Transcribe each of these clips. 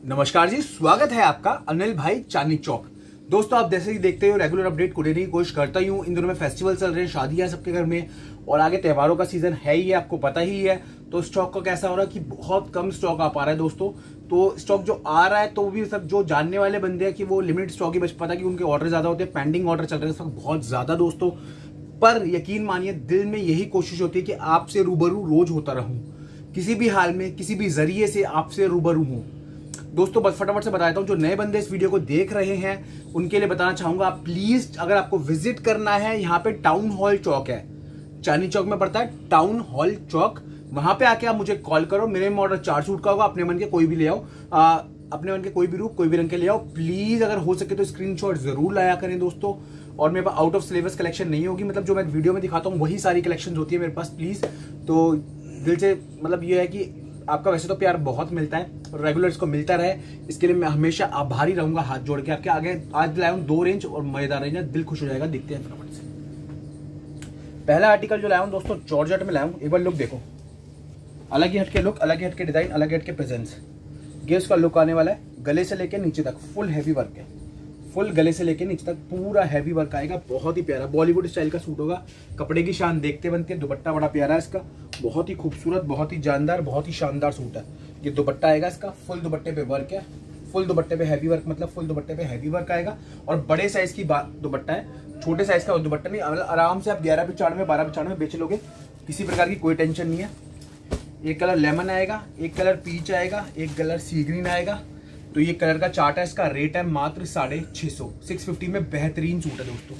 नमस्कार जी, स्वागत है आपका अनिल भाई चांदनी चौक। दोस्तों, आप जैसे ही देखते हो रेगुलर अपडेट को देने की कोशिश करता ही हूँ। इन दिनों में फेस्टिवल चल रहे हैं, शादियां सबके घर में और आगे त्योहारों का सीजन है ही, आपको पता ही है। तो स्टॉक का कैसा हो रहा है कि बहुत कम स्टॉक आ पा रहा है दोस्तों। तो स्टॉक जो आ रहा है तो भी सब जो जानने वाले बंदे हैं कि वो लिमिटेड स्टॉक ही बच पाता है, कि उनके ऑर्डर ज्यादा होते हैं, पेंडिंग ऑर्डर चल रहे हैं इस वक्त बहुत ज्यादा दोस्तों। पर यकीन मानिए, दिल में यही कोशिश होती है कि आपसे रूबरू रोज होता रहूं, किसी भी हाल में किसी भी जरिए से आपसे रूबरू हूं। दोस्तों बस फटाफट से बता देता हूं, जो नए बंदे इस वीडियो को देख रहे हैं उनके लिए बताना चाहूंगा, आप प्लीज अगर आपको विजिट करना है, यहाँ पे टाउन हॉल चौक है, चांदनी चौक में पड़ता है टाउन हॉल चौक। वहां पे आके आप मुझे कॉल करो। मेरे में ऑर्डर 4 सूट का होगा, अपने मन के कोई भी ले आओ, अपने मन के कोई भी रूप कोई भी रंग के ले आओ। प्लीज अगर हो सके तो स्क्रीनशॉट जरूर लाया करें दोस्तों। और मेरे पास आउट ऑफ सिलेबस कलेक्शन नहीं होगी, मतलब जो मैं वीडियो में दिखाता हूँ वही सारी कलेक्शन होती है मेरे पास। प्लीज तो दिल से मतलब ये है कि आपका वैसे तो प्यार बहुत मिलता है, रेगुलर इसको मिलता रहे, इसके लिए मैं हमेशा आभारी रहूंगा हाथ जोड़ के आपके आगे। आज लाया हूं 2 रेंज और मजेदार रेंज है, दिल खुश हो जाएगा। देखते हैं फटाफट से। पहला आर्टिकल जो लाया हूं दोस्तों, जॉर्जेट में लाया हूं। एक बार लुक देखो, अलग ही हटके लुक, अलग ही हटके डिजाइन, अलग ही हटके प्रेजेंस। ये उसका लुक आने वाला है। गले से लेके नीचे तक फुल हैवी वर्क है, फुल गले से लेके नीचे तक पूरा हैवी वर्क आएगा। बहुत ही प्यारा बॉलीवुड स्टाइल का सूट होगा। कपड़े की शान देखते बनते हैं। दुपट्टा बड़ा प्यारा है इसका, बहुत ही खूबसूरत, बहुत ही जानदार, बहुत ही शानदार सूट है। ये दुपट्टा आएगा इसका, फुल दुपट्टे पे वर्क है, फुल दुपट्टे पे हैवी वर्क, मतलब फुल दुपट्टे पे हैवी वर्क आएगा। और बड़े साइज की दुपट्टा है, छोटे साइज का दुपट्टा नहीं। आराम से आप 1195 1295 बेच लोगे, किसी प्रकार की कोई टेंशन नहीं है। एक कलर लेमन आएगा, एक कलर पीच आएगा, एक कलर सी ग्रीन आएगा। तो ये कलर का चार्ट है, इसका रेट है मात्र 650, 650 में बेहतरीन सूट है दोस्तों।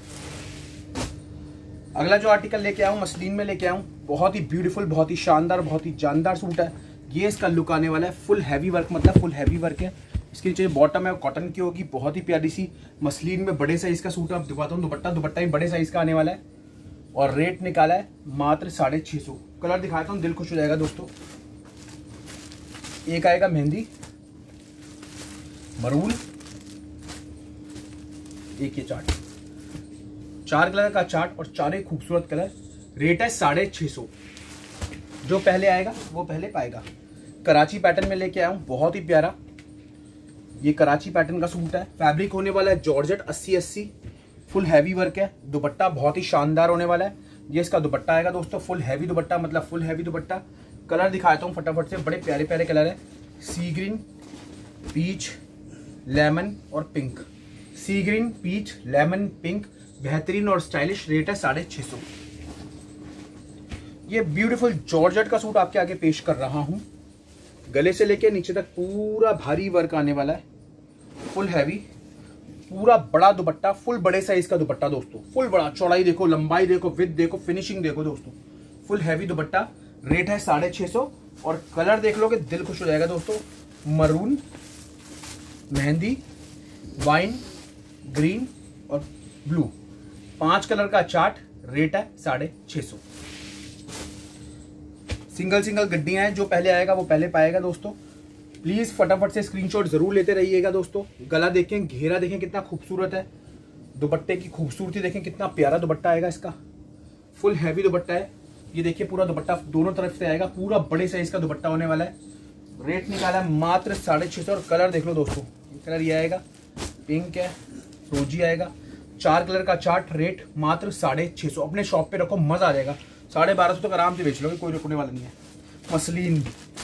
अगला जो आर्टिकल लेके आऊं, मसलिन में लेके आऊं, बहुत ही ब्यूटीफुल, बहुत ही शानदार, बहुत ही जानदार सूट है। ये इसका लुक आने वाला है, फुल हैवी वर्क, मतलब फुल हैवी वर्क है। इसके नीचे बॉटम है वो कॉटन की होगी, बहुत ही प्यारी सी मसलिन में बड़े साइज का सूट है। अब दिखाता हूँ दुपट्टा, दुपट्टा भी बड़े साइज का आने वाला है और रेट निकाला है मात्र 650। कलर दिखाता हूँ, दिल खुश हो जाएगा दोस्तों। एक आएगा मेहंदी मरून, एक ये चार्ट, 4 कलर का चार्ट और 4 खूबसूरत कलर। रेट है 650। जो पहले आएगा वो पहले पाएगा। कराची पैटर्न में लेके आया हूं, बहुत ही प्यारा। ये कराची पैटर्न का सूट है, फैब्रिक होने वाला है जॉर्जेट 80-80, फुल हैवी वर्क है। दुपट्टा बहुत ही शानदार होने वाला है। ये इसका दुपट्टा आएगा दोस्तों, फुल हैवी दुपट्टा, मतलब फुल हैवी दुपट्टा। कलर दिखाता हूँ फटाफट से, बड़े प्यारे प्यारे कलर है। सी ग्रीन, पीच, लेमन और pink. Sea green, peach, lemon, pink, बेहतरीन और स्टाइलिश। रेट है 650। ये ब्यूटीफुल जॉर्जेट का सूट आपके आगे पेश कर रहा हूं। गले से लेके नीचे तक पूरा भारी वर्क आने वाला है, फुल हैवी, पूरा बड़ा दुपट्टा, फुल बड़े साइज का दुपट्टा दोस्तों, फुल बड़ा। चौड़ाई देखो, लंबाई देखो, विड्थ देखो, फिनिशिंग देखो दोस्तों, फुल हैवी दुपट्टा। रेट है 650 और कलर देख लोगे दिल खुश हो जाएगा दोस्तों। मरून, मेहंदी, वाइन, ग्रीन और ब्लू, 5 कलर का चार्ट। रेट है 650। सिंगल सिंगल गड्डियां हैं, जो पहले आएगा वो पहले पाएगा दोस्तों। प्लीज फटाफट से स्क्रीनशॉट जरूर लेते रहिएगा दोस्तों। गला देखें, घेरा देखें कितना खूबसूरत है, दुपट्टे की खूबसूरती देखें, कितना प्यारा दुपट्टा आएगा इसका। फुल हैवी दुपट्टा है। ये देखिए पूरा दुपट्टा दोनों तरफ से आएगा, पूरा बड़े साइज का दुपट्टा होने वाला है। रेट निकाला है मात्र 650 और कलर देख लो दोस्तों। कलर ये आएगा, पिंक है, रोजी आएगा, 4 कलर का चार्ट। रेट मात्र 650। अपने शॉप पे रखो, मजा आ जाएगा। 1250 तक आराम से बेच लोगे, कोई रुकने वाला नहीं है। मसलिन,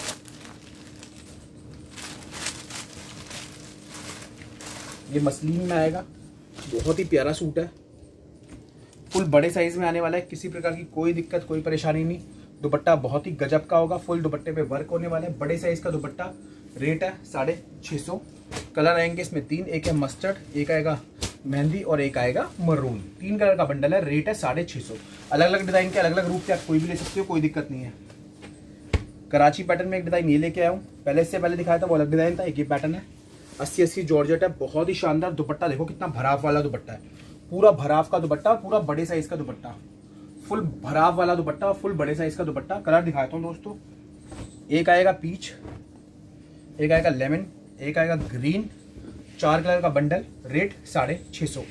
ये मसलिन में आएगा, बहुत ही प्यारा सूट है, फुल बड़े साइज में आने वाला है। किसी प्रकार की कोई दिक्कत, कोई परेशानी नहीं। दुपट्टा बहुत ही गजब का होगा, फुल दुपट्टे पे वर्क होने वाला है, बड़े साइज का दुपट्टा। रेट है 650। कलर आएंगे इसमें 3, एक है मस्टर्ड, एक आएगा मेहंदी और एक आएगा मरून। 3 कलर का बंडल है। रेट है 650। अलग अलग डिजाइन के, अलग अलग रूप के आप कोई भी ले सकते हो, कोई दिक्कत नहीं है। कराची पैटर्न में एक डिजाइन ये लेके आया हूँ, पहले इससे पहले दिखाया था वो अलग डिजाइन था। एक ये पैटर्न है, 80-80 जॉर्जेट है, बहुत ही शानदार दुपट्टा। देखो कितना भराव वाला दुपट्टा है, पूरा भराव का दुपट्टा, पूरा बड़े साइज का दुपट्टा, फुल भराव वाला दुपट्टा, फुल बड़े साइज का दुपट्टा। कलर दिखाता हूँ दोस्तों, एक आएगा पीच, एक आएगा लेमन, एक आएगा ग्रीन, 4 कलर का बंडल। रेट 650।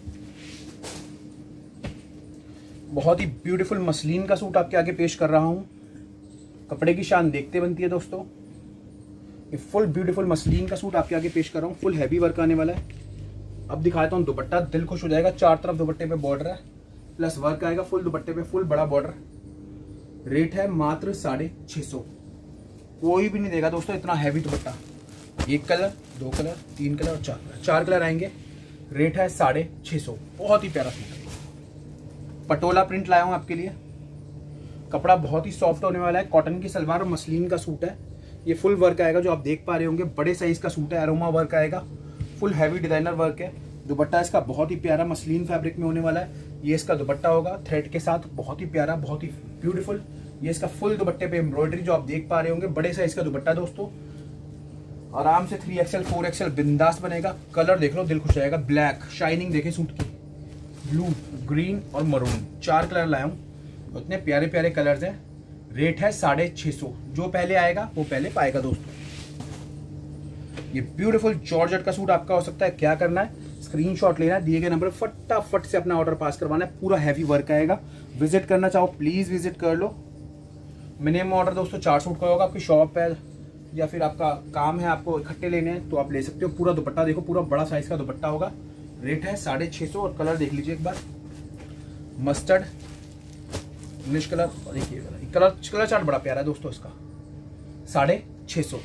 बहुत ही ब्यूटीफुल मसलिन का सूट आपके आगे पेश कर रहा हूं। कपड़े की शान देखते बनती है दोस्तों। ये फुल ब्यूटीफुल मसलिन का सूट आपके आगे पेश कर रहा हूँ, फुल हैवी वर्क आने वाला है। अब दिखाता हूँ दुपट्टा, दिल खुश हो जाएगा। चार तरफ दुपट्टे पे बॉर्डर है, प्लस वर्क आएगा फुल दुपट्टे पे, फुल बड़ा बॉर्डर। रेट है मात्र 650। कोई भी नहीं देगा दोस्तों इतना हैवी दुपट्टा। एक कलर, दो कलर, तीन कलर और चार कलर आएंगे। रेट है 650। बहुत ही प्यारा सूट है। पटोला प्रिंट लाया हूँ आपके लिए। कपड़ा बहुत ही सॉफ्ट होने वाला है, कॉटन की सलवार और मसलिन का सूट है। ये फुल वर्क आएगा जो आप देख पा रहे होंगे, बड़े साइज का सूट है, अरोमा वर्क आएगा, फुल हैवी डिजाइनर वर्क है। दुपट्टा इसका बहुत ही प्यारा मसलिन फैब्रिक में होने वाला है। ये इसका दुपट्टा होगा थ्रेड के साथ, बहुत ही प्यारा, बहुत ही ब्यूटीफुल। ये इसका फुल दुपट्टे पे एम्ब्रॉयडरी जो आप देख पा रहे होंगे, बड़े साइज का दुपट्टा दोस्तों। आराम से 3XL 4XL बिंदास बनेगा। कलर देख लो, दिल खुश जाएगा। ब्लैक शाइनिंग देखे सूट की, ब्लू, ग्रीन और मरून, 4 कलर लाया हूँ। इतने प्यारे प्यारे कलर्स हैं। रेट है 650। जो पहले आएगा वो पहले पाएगा दोस्तों। ये ब्यूटीफुल जॉर्जेट का सूट आपका हो सकता है। क्या करना है, स्क्रीनशॉट लेना है, दिए गए नंबर पर फटाफट से अपना ऑर्डर पास करवाना है। पूरा हैवी वर्क आएगा। विजिट करना चाहो प्लीज विजिट कर लो। मिनिमम ऑर्डर दोस्तों 4 सूट का होगा। आपकी शॉप है या फिर आपका काम है, आपको इकट्ठे लेने हैं तो आप ले सकते हो। पूरा दुपट्टा देखो, पूरा बड़ा साइज का दुपट्टा होगा। रेट है 650। और कलर देख लीजिए एक बार, मस्टर्ड, इंग्लिश कलर और एक ये कलर चार्ट बड़ा प्यारा है दोस्तों इसका। 650।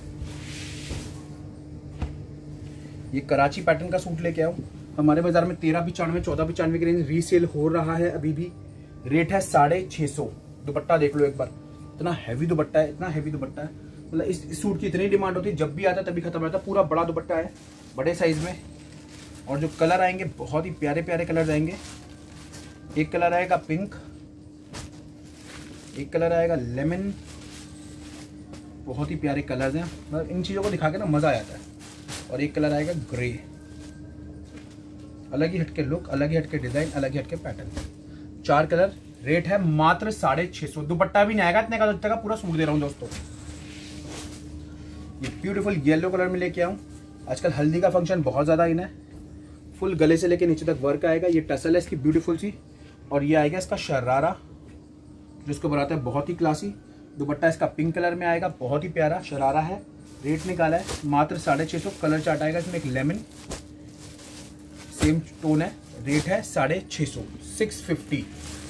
ये कराची पैटर्न का सूट लेके आओ। हमारे बाजार में 1395 1495 की रेंज रीसेल हो रहा है अभी भी। रेट है 650। दुपट्टा देख लो एक बार, इतना हैवी दुपट्टा है, इतना हैवी दुपट्टा है। मतलब इस सूट की इतनी डिमांड होती है, जब भी आता है तभी खत्म रहता है। पूरा बड़ा दुपट्टा है, बड़े साइज में। और जो कलर आएंगे बहुत ही प्यारे प्यारे कलर आएंगे। एक कलर आएगा पिंक, एक कलर आएगा लेमन। बहुत ही प्यारे कलर्स हैं, मतलब इन चीज़ों को दिखा के ना मज़ा आ जाता है। और एक कलर आएगा ग्रे। अलग ही हटके लुक, अलग ही हटके डिजाइन, अलग ही हटके पैटर्न। 4 कलर। रेट है मात्र 650। दुपट्टा भी नहीं आएगा इतने का, का पूरा सूट दे रहा हूँ दोस्तों। ये ब्यूटीफुल येलो कलर में लेके आऊँ। आजकल हल्दी का फंक्शन बहुत ज़्यादा इन है। फुल गले से लेके नीचे तक वर्क आएगा। ये टसल है इसकी ब्यूटीफुल सी। और ये आएगा इसका शरारा, जिसको बनाते हैं बहुत ही क्लासी। दुपट्टा इसका पिंक कलर में आएगा, बहुत ही प्यारा शरारा है। रेट निकाला है मात्र 650। कलर चार्ट आएगा इसमें एक लेमन, सेम टोन है। रेट है 650, 650।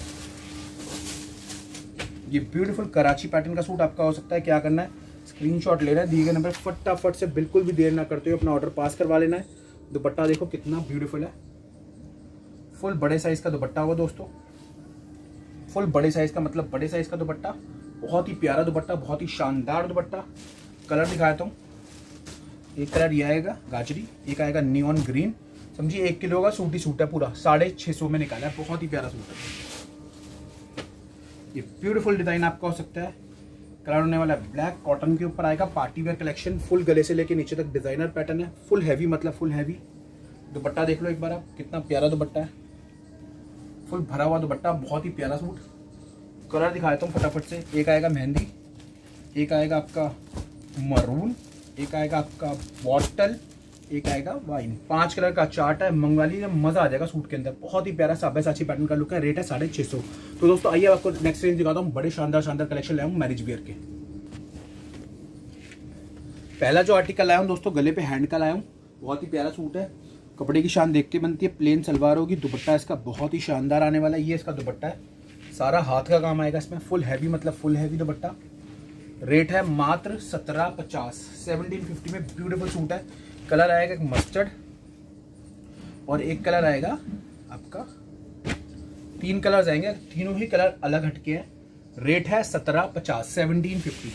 ये ब्यूटीफुल कराची पैटर्न का सूट आपका हो सकता है। क्या करना है, स्क्रीनशॉट लेना है, दिए गए नंबर फटाफट से, बिल्कुल भी देर ना करते हुए अपना ऑर्डर पास करवा लेना है। दुपट्टा देखो कितना ब्यूटीफुल है। फुल बड़े साइज का दुपट्टा होगा दोस्तों। फुल बड़े साइज का मतलब बड़े साइज का दुपट्टा, बहुत ही प्यारा दुपट्टा, बहुत ही शानदार दुपट्टा। कलर दिखाता हूँ। एक कलर ये आएगा गाजरी, एक आएगा नियॉन ग्रीन। समझिए 1 किलो का सूट ही सूट है पूरा। 650 में निकाला है। बहुत ही प्यारा सूट है। ये ब्यूटीफुल डिजाइन आपका हो सकता है। कलर होने वाला है ब्लैक, कॉटन के ऊपर आएगा, पार्टी वेयर कलेक्शन। फुल गले से लेके नीचे तक डिजाइनर पैटर्न है। फुल हैवी मतलब फुल हैवी। दुपट्टा देख लो एक बार आप, कितना प्यारा दुपट्टा है। फुल भरा हुआ दुपट्टा, बहुत ही प्यारा सूट। कलर दिखा देता हूँ फटाफट से। एक आएगा मेहंदी, एक आएगा आपका मरून, एक आएगा आपका बॉटल, एक आएगा वाइन। 5 कलर का चार्ट है। मंगवा लीजिए, मजा आ जाएगा सूट के अंदर। बहुत ही प्यारा साबेसाची पैटर्न का लुक है। रेट है 650। तो दोस्तों आइए आपको नेक्स्ट रेंज दिखाता हूँ। बड़े शानदार शानदार कलेक्शन लाया हूँ मैरिज वियर के। पहला जो आर्टिकल लाया हूँ दोस्तों, गले पे हैंड का लाया हूँ। बहुत ही प्यारा सूट है। कपड़े की शान देखते बनती है। प्लेन सलवार होगी। दुपट्टा इसका बहुत ही शानदार आने वाला है। ये इसका दुपट्टा है, सारा हाथ का काम आएगा इसमें। फुल हैवी मतलब फुल हैवी दुपट्टा। रेट है मात्र 1750, 1750 में ब्यूटीफुल सूट है। कलर आएगा एक मस्टर्ड और एक कलर आएगा आपका, 3 कलर्स आएंगे, तीनों ही कलर अलग हटके हैं। रेट है 1750, 1750।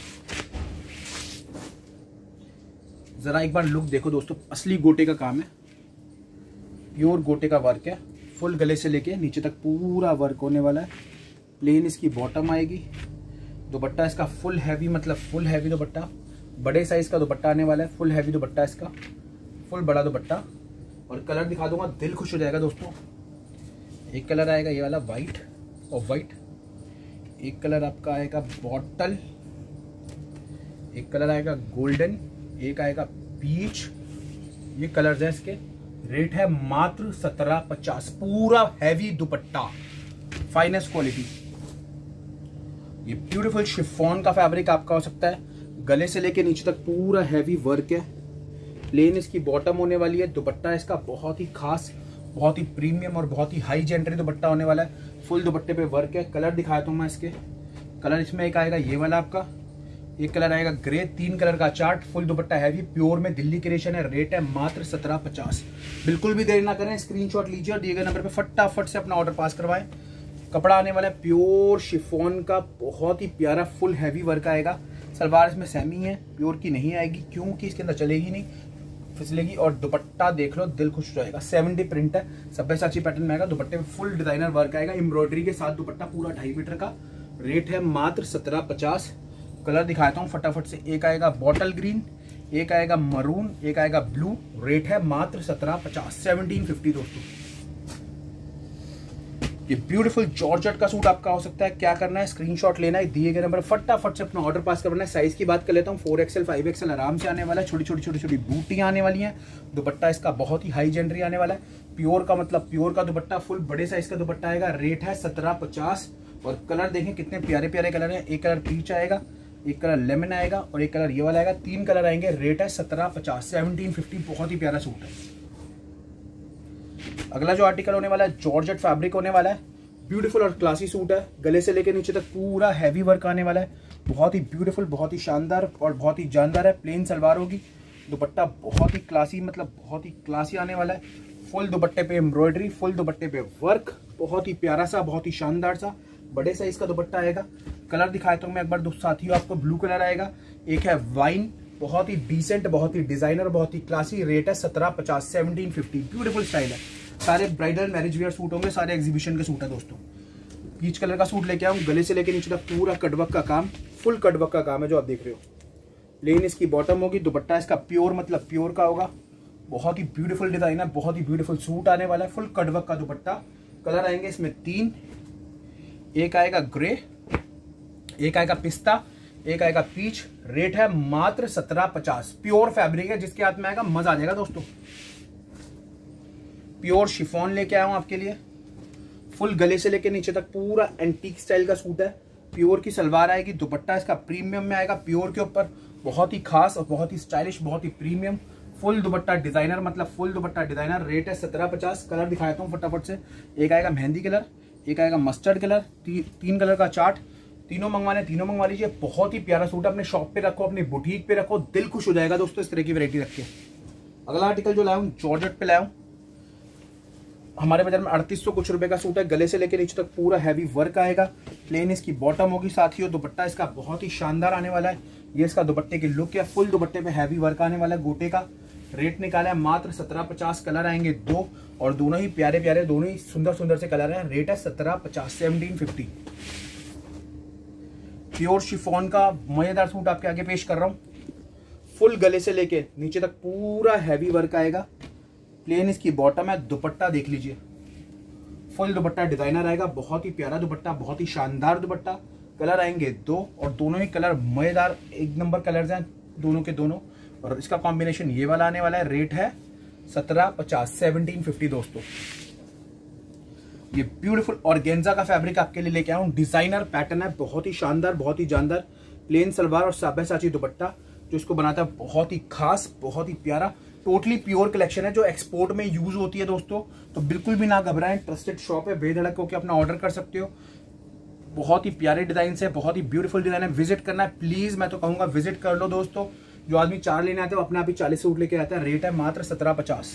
जरा एक बार लुक देखो दोस्तों, असली गोटे का काम है। प्योर गोटे का वर्क है। फुल गले से लेके नीचे तक पूरा वर्क होने वाला है। प्लेन इसकी बॉटम आएगी। दुपट्टा इसका फुल हैवी मतलब फुल हैवी दुपट्टा, बड़े साइज का दुपट्टा आने वाला है। फुल हैवी दुपट्टा इसका, फुल बड़ा दुपट्टा। और कलर दिखा दूंगा, दिल खुश हो जाएगा दोस्तों। एक कलर आएगा ये वाला वाइट और वाइट, एक कलर आपका आएगा बॉटल, एक कलर आएगा गोल्डन, एक आएगा पीच। ये कलर्स हैं इसके। रेट है मात्र 1750। पूरा हैवी दुपट्टा, फाइनेस्ट क्वालिटी। ये ब्यूटीफुल शिफॉन का फैब्रिक आपका हो सकता है। गले से लेके नीचे तक पूरा हैवी वर्क है। प्लेन इसकी बॉटम होने वाली है। दुपट्टा इसका बहुत ही खास, बहुत ही प्रीमियम और बहुत ही हाई जेंडरी दुपट्टा होने वाला है। फुल दुपट्टे पे वर्क है। कलर दिखाता हूँ मैं इसके। कलर इसमें एक आएगा ये वाला आपका, एक कलर आएगा ग्रे, 3 कलर का chart. Full dupatta heavy pure में दिल्ली क्रिएशन है। रेट है मात्र 1750। बिल्कुल भी देरी ना करें, स्क्रीनशॉट लीजिए और दिए गए नंबर पे फटाफट से अपना ऑर्डर पास करवाएं। कपड़ा आने वाला है प्योर शिफॉन का, बहुत ही प्यारा फुल हैवी वर्क आएगा। सलवार इसमें सेमी है, प्योर की नहीं आएगी क्योंकि इसके अंदर चलेगी नहीं, फिसलेगी। और दुपट्टा देख लो, दिल खुश हो जाएगा। 70 प्रिंट है, सब्यसाची पैटर्न में आएगा। दुपट्टे में फुल डिजाइनर वर्क आएगा, एम्ब्रॉयडरी के साथ दुपट्टा पूरा 2.5 मीटर का। रेट है मात्र 1750। कलर दिखाता हूँ फटाफट से। एक आएगा बॉटल ग्रीन, एक आएगा मरून, एक आएगा ब्लू। रेट है मात्र 1750, 1750 दोस्तों। ये ब्यूटीफुल जॉर्जेट का सूट आपका हो सकता है। क्या करना है, स्क्रीनशॉट लेना है, दिए गए नंबर फटाफट से अपना ऑर्डर पास करना है। साइज की बात कर लेता हूँ, 4XL 5XL आराम से आने वाला है। छोटी छोटी बूटियां आने वाली हैं। दुपट्टा इसका बहुत ही हाई जेंडरी आने वाला है। प्योर का मतलब प्योर का दुपट्टा, फुल बड़े साइज का दुपट्टा आएगा। रेट है 1750। और कलर देखें कितने प्यारे प्यारे कलर हैं। एक कलर पीच आएगा, एक कलर लेमन आएगा और एक कलर ये वाला आएगा। 3 कलर आएंगे। रेट है 1750, 1750। बहुत ही प्यारा सूट है। अगला जो आर्टिकल होने वाला है जॉर्जेट फैब्रिक होने वाला है। ब्यूटीफुल और क्लासी सूट है। गले से लेकर नीचे तक पूरा हैवी वर्क आने वाला है। बहुत ही ब्यूटीफुल, बहुत ही शानदार और बहुत ही जानदार है। प्लेन सलवार होगी। दुपट्टा बहुत ही क्लासी, मतलब बहुत ही क्लासी आने वाला है। फुल दुपट्टे पे एम्ब्रॉयडरी, फुल दुपट्टे पे वर्क, बहुत ही प्यारा सा, बहुत ही शानदार सा बड़े साइज का दुपट्टा आएगा। कलर दिखाया तो मैं एक बार दोस्तों साथियों आपको। ब्लू कलर आएगा, एक है वाइन, बहुत ही डिसेंट, बहुत ही डिजाइनर, बहुत ही क्लासी। रेट है 1750, 1750। ब्यूटीफुल स्टाइल है। सारे ब्राइडल मैरिज वेयर सूट होंगे, सारे एग्जीबिशन के सूट है दोस्तों। पीच कलर का सूट लेके आऊँ। गले से लेके नीचे तक पूरा कटवर्क का काम, फुल कटवर्क का काम है जो आप देख रहे हो। प्लेन इसकी बॉटम होगी। दुपट्टा इसका प्योर मतलब प्योर का होगा। बहुत ही ब्यूटीफुल डिजाइन है, बहुत ही ब्यूटीफुल सूट आने वाला है। फुल कटवर्क का दुपट्टा। कलर आएंगे इसमें 3, एक आएगा ग्रे, एक आएगा पिस्ता, एक आएगा पीच। रेट है मात्र 1750। प्योर फैब्रिक है, जिसके हाथ में आएगा मजा आ जाएगा दोस्तों। प्योर शिफॉन लेके आया हूं आपके लिए। फुल गले से लेके नीचे तक पूरा एंटीक स्टाइल का सूट है। प्योर की सलवार आएगी। दुपट्टा इसका प्रीमियम में आएगा, प्योर के ऊपर। बहुत ही खास और बहुत ही स्टाइलिश, बहुत ही प्रीमियम। फुल दुपट्टा डिजाइनर, मतलब फुल दुपट्टा डिजाइनर। रेट है 1750। कलर दिखाता हूँ फटाफट से। एक आएगा मेहंदी कलर, एक आएगा मस्टर्ड कलर, 3 कलर का चार्ट। तीनों मंगवाने, तीनों मंगवा लीजिए। बहुत ही प्यारा सूट है। अपने शॉप पे रखो, अपनी बुटीक पे रखो, दिल खुश हो जाएगा दोस्तों इस तरह की वैरायटी रख के। अगला आर्टिकल जो लाया हूँ जॉर्जेट पे लाया हूँ। हमारे बाजार में 3800 कुछ रुपए का सूट है। गले से लेकर नीचे तक पूरा हैवी वर्क आएगा। प्लेन इसकी बॉटम होगी साथियों। दुपट्टा इसका बहुत ही शानदार आने वाला है। ये इसका दुपट्टे की लुक है। फुल दुपट्टे पे हैवी वर्क आने वाला है गोटे का। रेट निकाला है मात्र 1750। कलर आएंगे 2 और दोनों ही प्यारे प्यारे, दोनों ही सुंदर सुंदर से कलर है। रेट है 1750, 1750। प्योर शिफॉन का मजेदार सूट आपके आगे पेश कर रहा हूँ। फुल गले से लेके नीचे तक पूरा हैवी वर्क आएगा। प्लेन इसकी बॉटम है। दुपट्टा देख लीजिए, फुल दुपट्टा डिजाइनर आएगा। बहुत ही प्यारा दुपट्टा, बहुत ही शानदार दुपट्टा। कलर आएंगे 2 और दोनों ही कलर मजेदार, एक नंबर कलर्स हैं दोनों के दोनों। और इसका कॉम्बिनेशन ये वाला आने वाला है। रेट है 1750, 1750 दोस्तों। ये ब्यूटीफुल ऑर्गेन्जा का फैब्रिक आपके लिए लेके आया हूं। डिजाइनर पैटर्न है, बहुत ही शानदार, बहुत ही जानदार। प्लेन सलवार और साबेसाची दुपट्टा जो इसको बनाता है बहुत ही खास, बहुत ही प्यारा। टोटली प्योर कलेक्शन है जो एक्सपोर्ट में यूज होती है दोस्तों। तो बिल्कुल भी ना घबराएं, ट्रस्टेड शॉप है, बेधड़क होकर अपना ऑर्डर कर सकते हो। बहुत ही प्यारे डिजाइन है, बहुत ही ब्यूटीफुल डिजाइन है। विजिट करना है प्लीज, मैं तो कहूंगा विजिट कर लो दोस्तों। जो आदमी 4 लेने आते हैं अपने आप ही 40 सूट लेके आता है। रेट है मात्र 1750।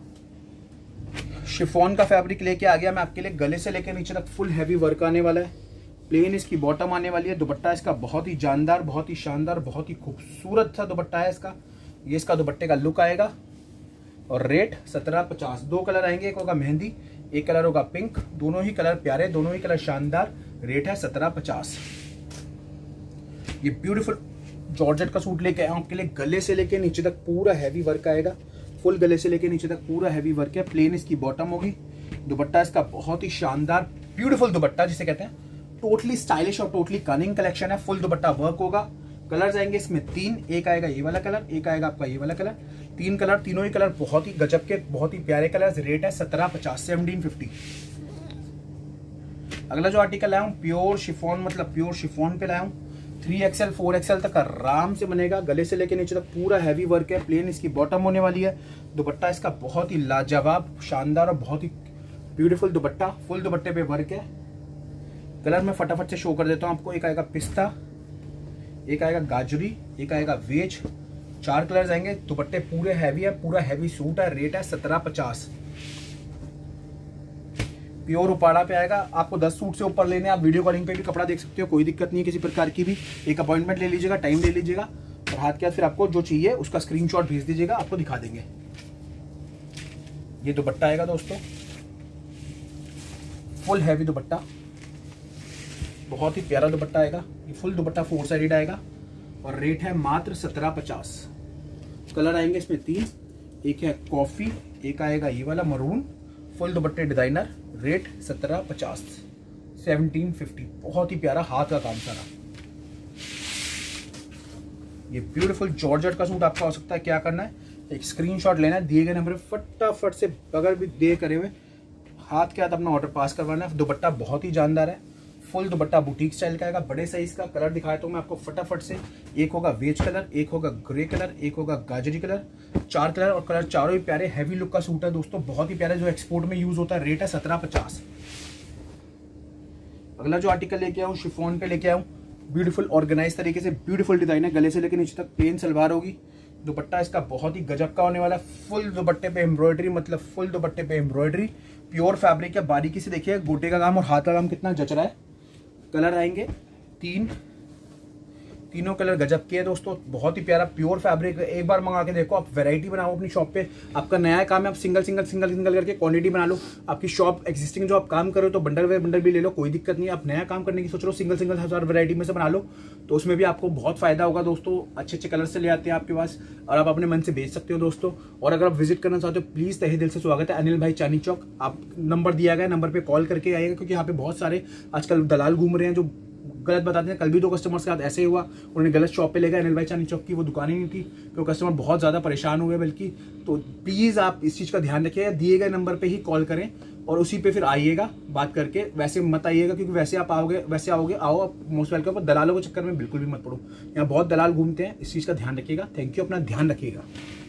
शिफॉन का फैब्रिक लेके आ गया मैं आपके लिए। गले से लेकर नीचे तक फुल हैवी वर्क आने वाला है। प्लेन इसकी बॉटम आने वाली है। दुपट्टा इसका बहुत ही जानदार, बहुत ही शानदार, बहुत ही खूबसूरत सा दुपट्टा है इसका। ये इसका दुपट्टे का लुक आएगा। और रेट 1750। 2 कलर आएंगे, एक होगा मेहंदी, एक कलर होगा पिंक। दोनों ही कलर प्यारे, दोनों ही कलर शानदार। रेट है 1750। ये ब्यूटीफुल जॉर्जेट का सूट लेके आया हूं आपके लिए। गले से लेके नीचे तक पूरा हैवी वर्क आएगा। फुल गले से लेके नीचे तक पूरा हैवी वर्क है। प्लेन इसकी बॉटम होगी। दुपट्टा इसका बहुत ही शानदार, ब्यूटीफुल दुपट्टा जिसे कहते हैं। टोटली स्टाइलिश और टोटली कनिंग कलेक्शन है। फुल दुपट्टा वर्क होगा। कलर्स आएंगे इसमें 3, एक आएगा ये वाला कलर, एक आएगा आपका ये वाला कलर। 3 कलर, तीनों ही कलर बहुत ही गजब के, बहुत ही प्यारे कलर्स। रेट है 1750, 1750। अगला जो आर्टिकल लाया हूं प्योर शिफॉन, मतलब प्योर शिफॉन पे लाया हूं। 3XL 4XL तक आराम से बनेगा। गले से लेके नीचे तक पूरा हैवी वर्क है। प्लेन इसकी बॉटम होने वाली है। दुपट्टा इसका बहुत ही लाजवाब, शानदार और बहुत ही ब्यूटीफुल दुपट्टा, फुल दुपट्टे पे वर्क है। कलर मैं फटाफट से शो कर देता हूँ आपको। एक आएगा पिस्ता, एक आएगा गाजरी, एक आएगा वेज, 4 कलर्स आएंगे। दुपट्टे पूरे हैवी है, पूरा हैवी सूट है। रेट है 1750। प्योर उपाड़ा पे आएगा। आपको 10 सूट से ऊपर लेने, आप वीडियो कॉलिंग पे भी कपड़ा देख सकते हो, कोई दिक्कत नहीं है किसी प्रकार की भी। एक अपॉइंटमेंट ले लीजिएगा, टाइम ले लीजिएगा और हाथ के हाथ फिर आपको जो चाहिए उसका स्क्रीनशॉट भेज दीजिएगा, आपको दिखा देंगे। ये दुपट्टा आएगा दोस्तों, फुल हैवी दुपट्टा, बहुत ही प्यारा दुपट्टा आएगा। ये फुल दुपट्टा 4 साइडेड आएगा और रेट है मात्र 1750। कलर आएंगे इसमें 3, एक है कॉफी, एक आएगा ये वाला मरून, फुल दुपट्टे डिजाइनर। रेट 1750, 1750। बहुत ही प्यारा हाथ का काम सारा। ये ब्यूटीफुल जॉर्जेट का सूट आपका हो सकता है। क्या करना है, एक स्क्रीनशॉट लेना है, दिए गए नंबर पे फटाफट से बगैर भी दे करे हुए हाथ के हाथ अपना ऑर्डर पास करवाना है। दुपट्टा बहुत ही जानदार है, फुल दुपट्टा बुटीक स्टाइल का आएगा, बड़े साइज का। कलर दिखाया तो मैं आपको फटाफट से। एक होगा वेज कलर, एक होगा ग्रे कलर, एक होगा गाजरी कलर, 4 कलर और कलर चारों ही प्यारे। हैवी लुक का सूट है दोस्तों, बहुत ही प्यारा, जो एक्सपोर्ट में यूज होता है। रेट है 1750। अगला जो आर्टिकल लेके आऊँ शिफॉन पे लेके आऊँ, ब्यूटीफुल ऑर्गेनाइज तरीके से, ब्यूटीफुल डिजाइन है। गले से लेकर नीचे तक प्लेन सलवार होगी। दुपट्टा इसका बहुत ही गजब का होने वाला है। फुल दुपट्टे पे एम्ब्रॉयडरी, मतलब फुल दुपट्टे पे एम्ब्रॉयडरी, प्योर फैब्रिक है। बारीकी से देखिए गोटे का काम और हाथ का काम कितना जच रहा है। कलर आएंगे 3, तीनों कलर गजब के है दोस्तों, बहुत ही प्यारा प्योर फैब्रिक। एक बार मंगा के देखो, आप वैरायटी बनाओ अपनी शॉप पे। आपका नया काम है, आप सिंगल सिंगल सिंगल सिंगल करके क्वांटिटी बना लो। आपकी शॉप एक्जिस्टिंग जो आप काम करो तो बंडल वे बंडल भी ले लो, कोई दिक्कत नहीं है। आप नया काम करने की सोच लो, सिंगल सिंगल 1000 वैरायटी में से बना लो, तो उसमें भी आपको बहुत फायदा होगा दोस्तों। अच्छे अच्छे कलर से ले आते हैं आपके पास और आप अपने मन से बेच सकते हो दोस्तों। और अगर आप विजिट करना चाहते हो, प्लीज तहे दिल से स्वागत है अनिल भाई चांदनी चौक। आप नंबर दिया गया, नंबर पे कॉल करके आइएगा, क्योंकि यहाँ पे बहुत सारे आजकल दलाल घूम रहे हैं जो गलत बताते हैं। कल भी 2 कस्टमर्स के साथ ऐसे ही हुआ, उन्होंने गलत शॉप पे ले गए। अनिल भाई चांदनी चौक की वो दुकान ही नहीं थी, तो कस्टमर बहुत ज़्यादा परेशान हुए बल्कि। तो प्लीज़ आप इस चीज़ का ध्यान रखिएगा, दिए गए नंबर पे ही कॉल करें और उसी पे फिर आइएगा बात करके। वैसे मत आइएगा, क्योंकि वैसे आप आओगे, वैसे आओगे आओ आप मोस्ट वेलकम, पर दलालों के चक्कर में बिल्कुल भी मत पड़ो। यहाँ बहुत दलाल घूमते हैं, इस चीज़ का ध्यान रखिएगा। थैंक यू, अपना ध्यान रखिएगा।